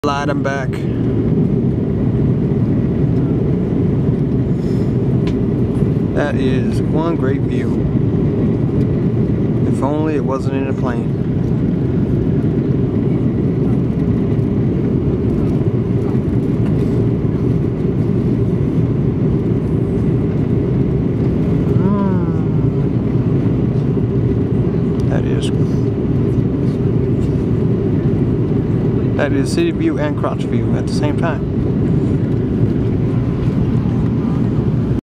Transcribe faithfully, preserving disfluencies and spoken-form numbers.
Light them back. That is one great view. If only it wasn't in a plane. Mm. That is. That is city view and crotch view at the same time.